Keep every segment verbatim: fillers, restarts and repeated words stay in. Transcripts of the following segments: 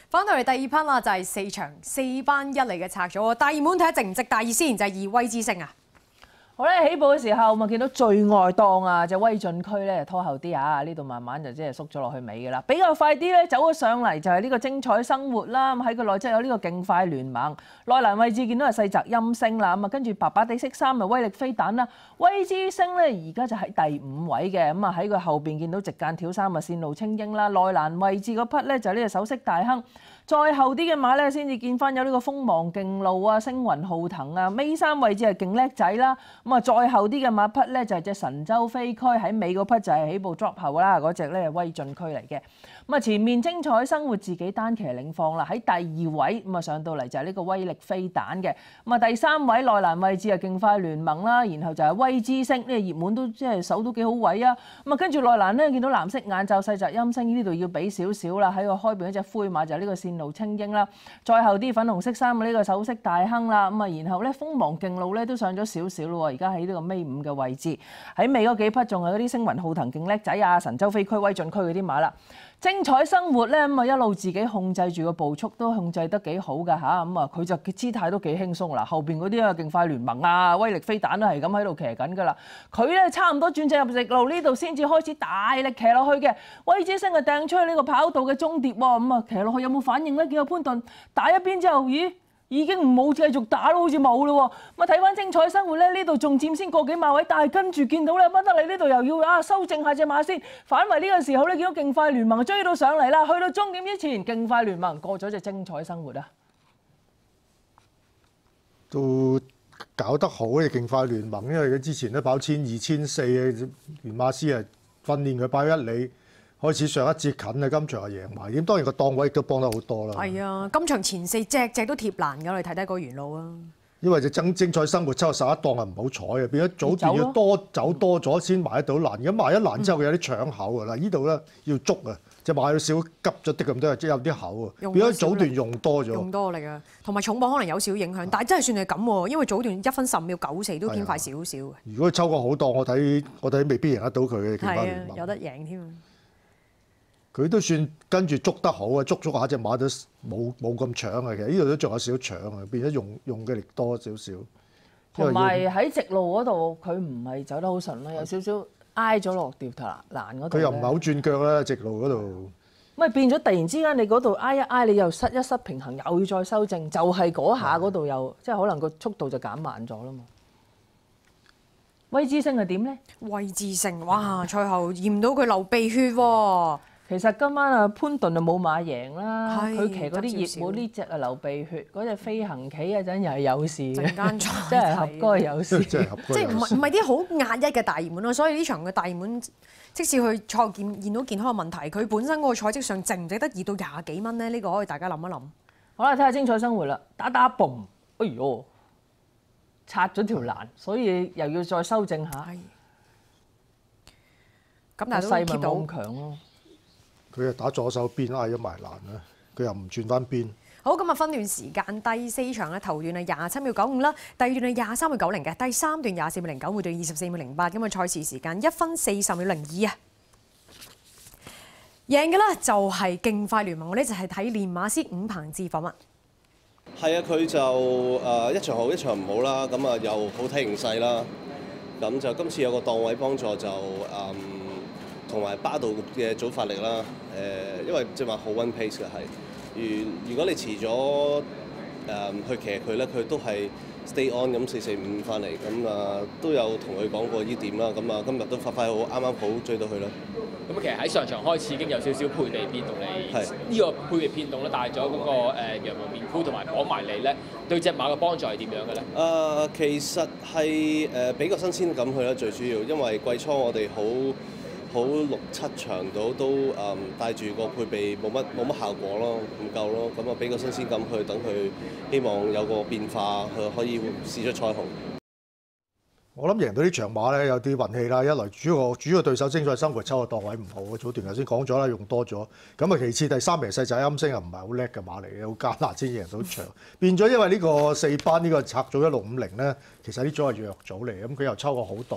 翻到嚟第二 part 啦，就係四場四班一嚟嘅拆咗。大熱門睇下值唔值大熱先，就係二威之星啊！ 好咧，起步嘅時候咪見到最外檔啊，隻威進區咧拖後啲啊，呢度慢慢就即係縮咗落去尾嘅啦。比較快啲咧走咗上嚟就係呢個精彩生活啦。咁喺個內側有呢個勁快聯盟，內欄位置見到係細澤陰星啦。咁啊跟住白白地色衫咪威力飛彈啦。威之星咧而家就喺第五位嘅，咁啊喺佢後邊見到直間挑衫啊線路清英啦。內欄位置嗰匹咧就係呢個首飾大亨。再後啲嘅馬咧，先至見翻有呢個鋒芒勁路啊、星雲浩騰啊，尾三位置係勁叻仔啦。咁啊，再後啲嘅馬匹咧就係隻神州飛區，喺尾嗰匹就係起步 drop 後啦，嗰隻咧係威進區嚟嘅。咁啊，前面精彩生活自己單騎領放啦，喺第二位咁啊上到嚟就係呢個威力飛彈嘅。咁啊，第三位內欄位置係勁快聯盟啦，然後就係威之星，呢個熱門都即係手都幾好位啊。咁啊，跟住內欄咧見到藍色眼罩細澤陰星呢度要俾少少啦，喺個開邊一隻灰馬就係呢個線路清英啦。再後啲粉紅色衫嘅呢個首飾大亨啦，咁啊然後咧鋒芒勁路咧都上咗少少咯喎，而家喺呢個尾五嘅位置，喺尾嗰幾匹仲係嗰啲星雲浩騰勁叻仔啊、神州飛區、威進區嗰啲馬啦。精彩生活咧咁啊一路自己控制住個步速都控制得幾好㗎嚇，咁啊佢就姿態都幾輕鬆啦。後邊嗰啲啊勁快聯盟啊、威力飛彈都係咁喺度騎緊㗎啦。佢咧差唔多轉正入直路呢度先至開始大力騎落去嘅。威之星啊掟出去呢個跑道嘅終碟喎，咁啊騎落去有冇反應咧？見到潘頓打一邊之後，咦已經唔冇繼續打咯，好似冇咯喎。咁啊睇翻精彩生活咧，呢度仲佔先個幾馬位，但係跟住見到咧乜得你呢度又要啊修正下隻馬先。反為呢個時候咧，見到勁快聯盟追到上嚟啦，去到終點之前，勁快聯盟過咗隻精彩生活啊！ 都搞得好嘅勁快聯盟，因為佢之前都跑千二千四嘅，連馬師啊訓練佢跑一里。開始上一節近啊，今場係贏埋，咁當然個檔位亦都幫得好多啦。 係啊，今場前四隻隻都貼欄㗎，你睇睇個沿路啊。 因為隻精精彩生活抽十一檔係唔好彩嘅，變咗早段要多走多咗先埋得到欄，咁埋一欄之後佢有啲搶口㗎啦。呢度咧要捉啊，隻馬有少急咗啲咁多，即係有啲口啊，變咗早段用多咗。 用多力啊，同埋重磅可能有少影響，但係真係算係咁喎，因為早段一分十秒九四都偏快少少嘅。 如果抽個好檔，我睇我睇未必贏得到佢嘅勁快聯盟。 有得贏添。 佢都算跟住捉得好啊，捉捉下隻馬都冇冇咁搶啊，其實呢度都仲有少少搶啊，變咗用用嘅力多少少。 同埋喺直路嗰度，佢唔係走得好順啦，有少少挨咗落掉頭欄嗰度。 佢又唔係好轉腳啦，直路嗰度。 咪變咗突然之間，你嗰度挨一挨，你又失一失平衡，又要再修正，就係嗰下嗰度又即係可能個速度就減慢咗啦嘛。威之星係點咧？ 威之星，哇！賽後驗到佢流鼻血喎。 其實今晚啊潘頓就冇馬贏啦， 係佢騎嗰啲熱門呢只啊流鼻血，嗰隻飛行棋嗰陣又係有事嘅， 陣間再真係合該有事。 真係合該即係唔有事係唔係啲好壓抑嘅大熱門咯，所以呢場嘅大熱門，即使佢賽後見見到健康嘅問題，佢本身嗰個賽績上值唔值得熱到廿幾蚊咧？呢、呢個可以大家諗一諗。 好啦，睇下精彩生活啦，打打嘣，哎呦，拆咗條欄，所以又要再修正下。 咁但係都 keep 到咁強咯。 佢又打左手邊挨咗埋欄啦，佢又唔轉翻邊。 好，今日分段時間第四場嘅頭段係廿七秒九五啦，第二段係廿三秒九零嘅，第三段廿四秒零九，每段二十四秒零八。咁啊，賽事時間一分四十秒零二啊！贏嘅啦就係勁快聯盟，我呢就係睇練馬師伍鵬志訪問。 係啊，佢就誒、呃、一場好一場唔好啦，咁啊又好睇形勢啦。咁就今次有個檔位幫助就誒。嗯同埋巴道嘅早發力啦，誒、呃，因為即係話好 one pace 嘅係，如如果你遲咗誒、呃、去騎佢咧，佢都係 stay on 咁四四五翻嚟，咁啊都有同佢講過呢點啦，咁啊今日都發揮好，啱啱好追到佢咯。 咁其實喺上場開始已經有少少配備變動，你呢個配備變動咧帶咗嗰個誒羊毛面箍同埋綁埋你咧，對隻馬嘅幫助係點樣嘅咧？誒、 呃，其實係誒俾個新鮮感佢啦，最主要，因為季初我哋好。好六七場到都誒帶住個配備冇乜冇乜效果咯，唔夠咯，咁啊俾個新鮮感佢，等佢希望有個變化，佢可以試出彩虹。 我諗贏到呢場馬咧有啲運氣啦，一來主要主要對手精彩生活抽個檔位唔好，早段頭先講咗啦，用多咗。咁啊其次第三名細仔陰星又唔係好叻嘅馬嚟嘅，好艱難先贏到場。變咗因為呢個四班呢個拆組一六五零咧，其實呢組係弱組嚟，咁佢又抽個好檔。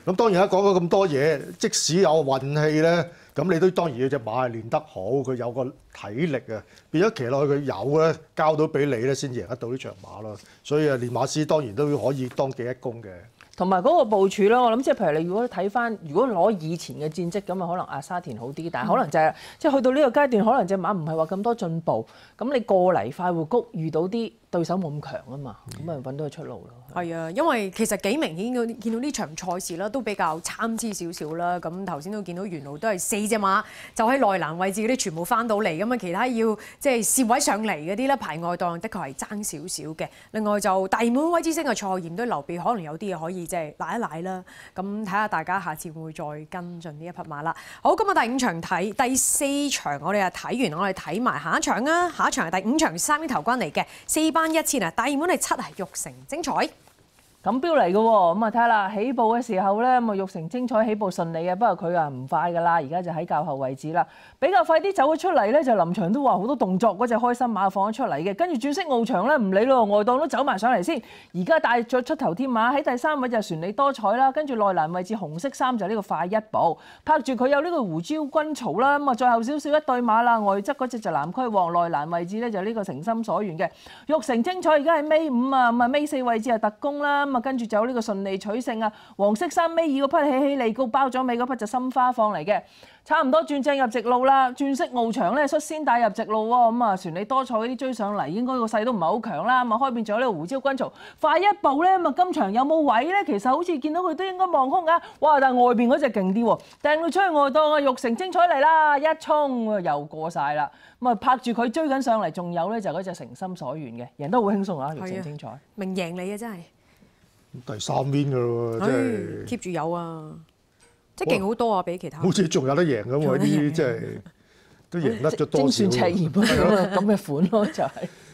咁當然啦，講咗咁多嘢，即使有運氣咧，咁你都當然要隻馬係練得好，佢有個體力啊，變咗騎落去佢有咧，交到俾你咧，先贏得到呢場馬咯。所以啊，練馬師當然都可以當記一功嘅。 同埋嗰個部署啦，我諗即係譬如你如果睇翻，如果攞以前嘅戰績咁啊，可能阿沙田好啲，但係可能就係、是、即係去到呢個階段，可能隻馬唔係話咁多進步，咁你過嚟快活谷遇到啲對手冇咁強啊嘛，咁咪揾到個出路咯。 係啊，因為其實幾明顯見到見到呢場賽事啦，都比較參差少少啦。咁頭先都見到沿路都係四隻馬，就喺內欄位置嗰啲全部翻到嚟，咁啊其他要即係攝位上嚟嗰啲咧排外檔，的確係爭少少嘅。另外就大滿威之星嘅賽驗都留備，可能有啲嘢可以即係賴一賴啦。咁睇下大家下次會唔會再跟進呢一匹馬啦。好，今日第五場睇第四場，我哋啊睇完，我哋睇埋下一場啊。下一場係第五場三英頭關嚟嘅四班一千啊，大滿係七啊，玉成精彩。 錦標嚟嘅喎，咁啊睇下啦，起步嘅時候咧，咁啊玉成精彩起步順利嘅，不過佢啊唔快㗎啦，而家就喺較後位置啦，比較快啲走咗出嚟咧，就臨場都話好多動作，嗰隻開心馬放咗出嚟嘅，跟住轉色翱翔咧唔理咯，外檔都走埋上嚟先，而家帶咗出頭添馬喺第三位就船理多彩啦，跟住內欄位置紅色衫就呢個快一步，拍住佢有呢個胡椒軍曹啦，咁啊再後少少一對馬啦，外側嗰隻就南區王，內欄位置咧就呢個誠心所願嘅，玉成精彩而家係尾五啊，咁啊尾四位置係特工啦。咁啊，跟住就有呢個順利取勝啊！黃色衫尾二嗰匹起起利高包咗尾嗰匹就心花放嚟嘅，差唔多轉正入直路啦。轉色翱翔咧率先帶入直路喎，咁啊船理多彩嗰啲追上嚟，應該個勢都唔係好強啦。咁啊開邊仲有呢個胡椒軍曹快一步咧，咁啊今場有冇位咧？其實好似見到佢都應該望空㗎。哇！但係外邊嗰隻勁啲喎，掟到出去外檔啊！玉成精彩嚟啦，一衝又過晒啦。咁啊拍住佢追緊上嚟，仲有咧就嗰隻誠心所願嘅，贏得好輕鬆啊！玉成精彩， 明贏你啊真係。 第三邊㗎咯喎，真係 keep 住有啊，即係勁好多啊，比其他。 好似仲有得贏咁喎，呢啲即係都贏得咗多少。 精算赤焰啊，咁嘅款咯就係。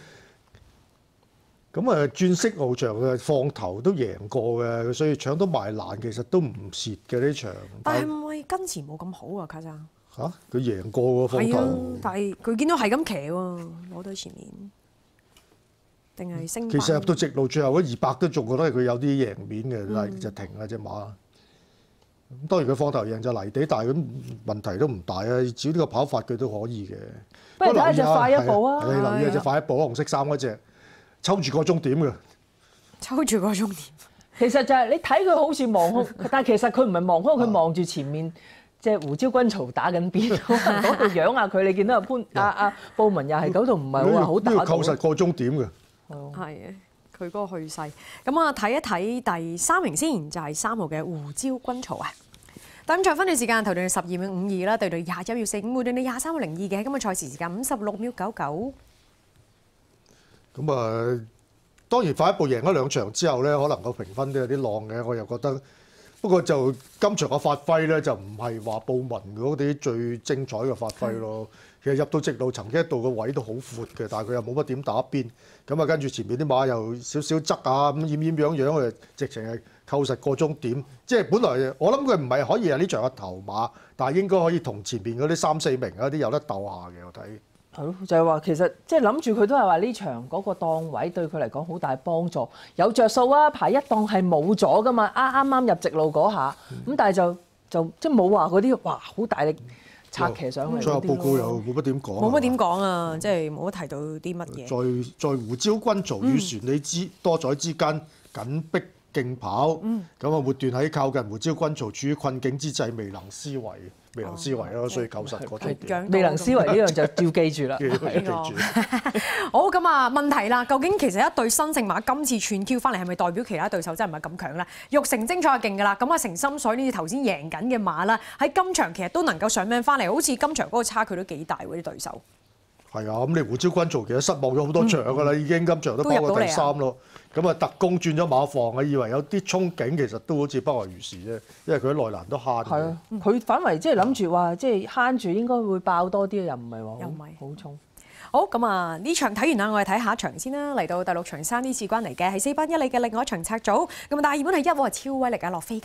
咁啊，轉色翱翔嘅放頭都贏過嘅，所以搶到埋欄其實都唔蝕嘅呢場。 但係唔係跟前冇咁好啊，卡生。 嚇！佢贏過喎放係啊頭。， 但係佢見到係咁騎喎，攞到前面。定係升。 其實入到直路最後嗰二百都仲覺得佢有啲贏面嘅，但係就停啦隻馬。咁當然佢放頭贏就泥地，但係咁問題都唔大啊！只要呢個跑法佢都可以嘅。 不如睇下隻快一步啊！ 你留意下隻快一步啊，紅色衫嗰隻抽住個終點嘅。 抽住個終點。 其實就係你睇佢好似望空，但係其實佢唔係望空，佢望住前面。隻胡椒軍曹打緊邊，嗰度養下佢，你見到阿潘阿阿布文又係嗰度唔係話好打到。 呢個扣實個終點嘅。 係啊，佢嗰個去勢。咁啊，睇一睇第三名先，就係三號嘅胡椒軍曹啊。第五場分段時間頭段十二秒五二啦，對對廿一秒四五，每段你廿三秒零二嘅。今日賽時時間五十六秒九九。 咁啊，當然快一步贏咗兩場之後咧，可能個評分都有啲浪嘅，我又覺得。不過就今場嘅發揮咧，就唔係話布文嗰啲最精彩嘅發揮咯。其實入到直路曾經一度個位都好闊嘅，但係佢又冇乜點打邊。咁啊，跟住前面啲馬又少少側啊，咁厭厭樣樣佢直情係扣實個終點。即係本來我諗佢唔係可以係呢場嘅頭馬，但係應該可以同前面嗰啲三四名嗰啲有得鬥下嘅，我睇。 係咯，就係話其實即係諗住佢都係話呢場嗰個檔位對佢嚟講好大幫助，有着數啊！排一檔係冇咗噶嘛，啱啱啱入直路嗰下，咁但係就就即係冇話嗰啲哇好大力拆騎上嚟。 最後報告又冇乜點講。 冇乜點講啊，即係冇乜提到啲乜嘢。 在在胡椒軍曹與船理之多彩之間緊逼競跑，咁啊末段喺靠近胡椒軍曹處於困境之際，未能思維。未能思維咯，所以扣實個終點。 未能思維呢樣就要記住啦。 記住。 好咁啊，問題啦，究竟其實一對新勝馬今次串 Q 翻嚟係咪代表其他對手真係唔係咁強咧？玉成精彩係勁㗎啦，咁啊誠心水呢啲頭先贏緊嘅馬啦，喺今場其實都能夠上名翻嚟，好似今場嗰個差距都幾大喎啲對手。 係啊，咁你胡椒軍曹其實失望咗好多場㗎啦，已經今場都跑過第三咯。咁啊特工轉咗馬房啊，以為有啲憧憬，其實都好似不外如是啫。因為佢喺內欄都慳。係啊， 佢反為即係諗住話，即係慳住應該會爆多啲，又唔係話好好衝。 好咁啊！呢場睇完啦，我哋睇下一場先啦。嚟到第六場三 D 次關嚟嘅係四班一里嘅另外一場拆組，咁啊大熱門係一號係超威力啊落飛嘅。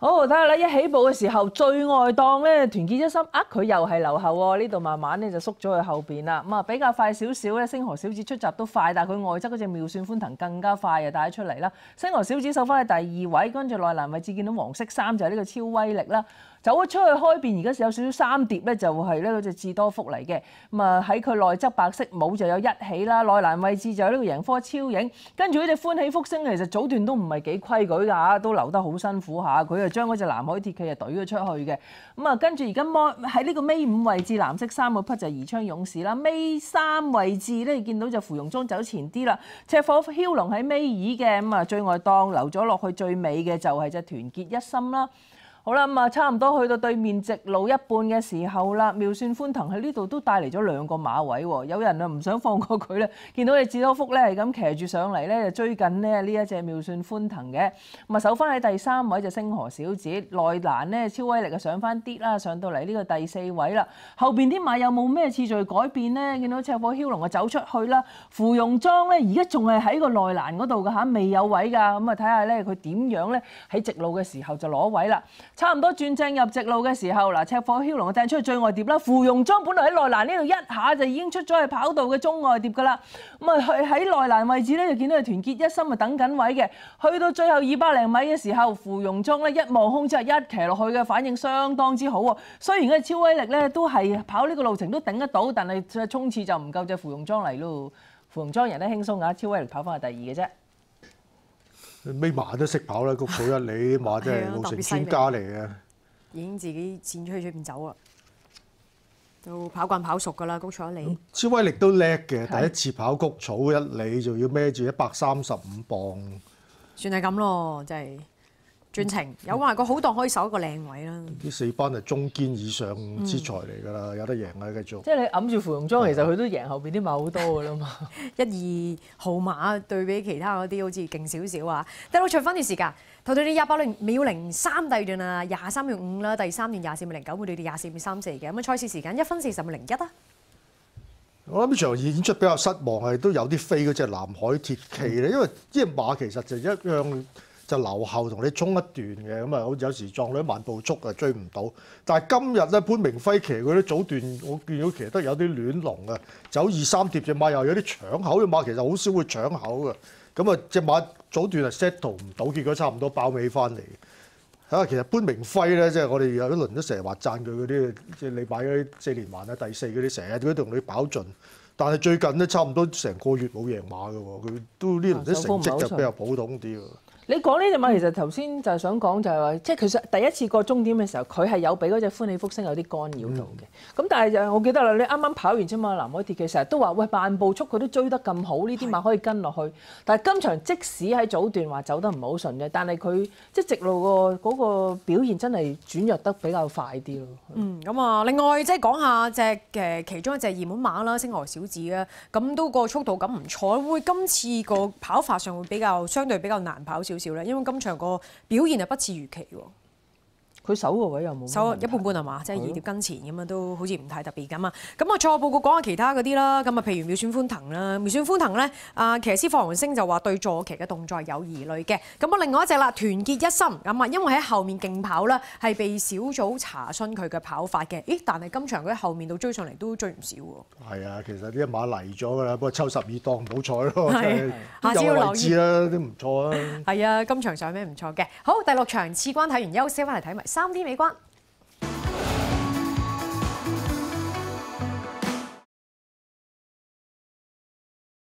好，睇下啦！一起步嘅時候，最外檔咧團結一心啊，佢又係留後喎。呢度慢慢咧就縮咗去後邊啦。咁啊比較快少少咧，星河小子出閘都快，但係佢外側嗰隻妙算歡騰更加快啊，帶咗出嚟啦。星河小子守翻喺第二位，跟住內欄位置見到黃色衫就係呢個超威力啦。走咗出去開邊，而家有少少三疊咧，就係呢嗰隻智多福嚟嘅。咁啊喺佢內側白色帽就有一起啦，內欄位置就有呢個贏科超影，跟住呢隻歡喜福星其實早段都唔係幾規矩㗎，都留得好辛苦下。佢就將嗰隻南海鐵騎就懟咗出去嘅。咁啊跟住而家喺呢個尾五位置藍色衫嗰匹就係宜昌勇士啦，尾三位置咧見到就芙蓉莊走前啲啦，赤火驍龍喺尾二嘅。咁啊最外檔留咗落去最尾嘅就係隻團結一心啦。好啦，咁啊差唔多去到對面直路一半嘅時候啦，妙算歡騰喺呢度都帶嚟咗兩個馬位喎，有人啊唔想放過佢咧，見到隻智多福咧係咁騎住上嚟咧，就追緊咧呢一隻妙算歡騰嘅，咁啊守翻喺第三位就星河小子，內欄咧超威力啊上翻啲啦，上到嚟呢個第四位啦，後邊啲馬有冇咩次序改變咧？見到赤火驍龍啊走出去啦，芙蓉莊咧而家仲係喺個內欄嗰度㗎嚇，未有位㗎，咁啊睇下咧佢點樣咧喺直路嘅時候就攞位啦。差唔多轉正入直路嘅時候，嗱赤火驍龍掟出去最外碟啦，芙蓉莊本來喺內欄呢度一下就已經出咗去跑道嘅中外碟㗎啦，咁啊喺喺內欄位置咧就見到佢團結一心啊等緊位嘅，去到最後二百零米嘅時候，芙蓉莊咧一望空之後一騎落去嘅反應相當之好喎，雖然佢超威力咧都係跑呢個路程都頂得到，但係衝刺就唔夠隻芙蓉莊嚟咯，芙蓉莊人咧輕鬆㗎，超威力跑翻去第二嘅啫。 尾馬都識跑啦，谷草一里馬真係路程專家嚟嘅， 已經自己跣出去出邊走啦，都跑慣跑熟㗎啦，谷草一里。 超威力都叻嘅，第一次跑谷草一里就要孭住一百三十五磅， 算係咁咯，真係專程有埋個好檔可以守一個靚位啦。 呢四班係中堅以上之才嚟㗎啦，有得贏啊繼續。 即係你揞住芙蓉莊，其實佢都贏後邊啲馬好多㗎啦嘛。 一二號馬對比其他嗰啲好似勁少少啊！第六場分段時間，頭段你廿八秒零三，第二段啊廿三秒五啦，第三段廿四秒零九，每段廿四秒三四嘅。咁啊賽事時間一分四十秒零一啊！ 我諗呢場演出比較失望係都有啲飛嗰隻南海鐵騎咧，因為呢隻馬其實就一樣。就留後同你衝一段嘅，咁啊，好有時撞兩慢步速啊，追唔到。但係今日咧，潘明輝騎嗰啲早段，我見到騎得有啲亂龍啊，走二三疊隻馬又有啲搶口嘅馬，其實好少會搶口嘅。咁啊，隻馬早段係 settle 唔到，結果差唔多包尾翻嚟。啊，其實潘明輝咧，即係我哋有一輪都成日話讚佢嗰啲，即係你買嗰啲四連環啊、第四嗰啲，成日都同你跑盡。但係最近咧，差唔多成個月冇贏馬嘅喎，佢都呢輪啲成績就比較普通啲喎。 你講呢隻馬其實頭先就係想講就係話，即係其實第一次過終點嘅時候，佢係有俾嗰隻歡喜福星有啲干擾到嘅。咁、嗯、但係就我記得啦，你啱啱跑完啫嘛，南海鐵騎成日都話喂慢步速佢都追得咁好，呢啲馬可以跟落去。但係今場即使喺早段話走得唔好順嘅，但係佢即係直路個嗰個表現真係轉弱得比較快啲咯。 嗯，咁啊，另外即係講下隻嘅其中一隻熱門馬啦，星河小子啊，咁都個速度感唔錯，會今次個跑法上會比較相對比較難跑少少咧，因為今場個表現係不似預期喎。 佢守個位又冇守一半半係嘛，即係二碟跟前咁啊，都好似唔太特別咁啊。咁啊，賽後報告講下其他嗰啲啦。咁啊，譬如妙算歡騰啦，妙算歡騰咧，啊騎師霍鴻升就話對坐騎嘅動作有疑慮嘅。咁啊，另外一隻啦，團結一心咁啊，因為喺後面競跑啦，係被小組查詢佢嘅跑法嘅。咦，但係今場佢喺後面度追上嚟都追唔少喎。係啊，其實呢一馬嚟咗㗎啦，不過抽十二檔唔好彩咯， 下次要留意啦，都唔錯啊。 係啊，今場上咩唔錯嘅。好，第六場次關睇完休息，翻嚟睇埋三 D 美關。